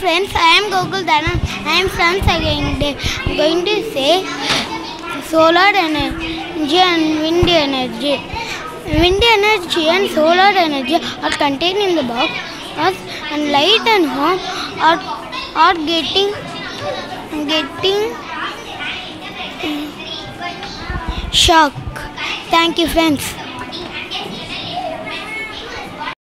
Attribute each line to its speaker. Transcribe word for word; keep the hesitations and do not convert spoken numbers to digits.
Speaker 1: friends, I am Gokul Dana. I am from second day. I am going to say solar energy and wind energy. Wind energy and solar energy are contained in the box, and light and home are are getting getting shock. Thank you, friends.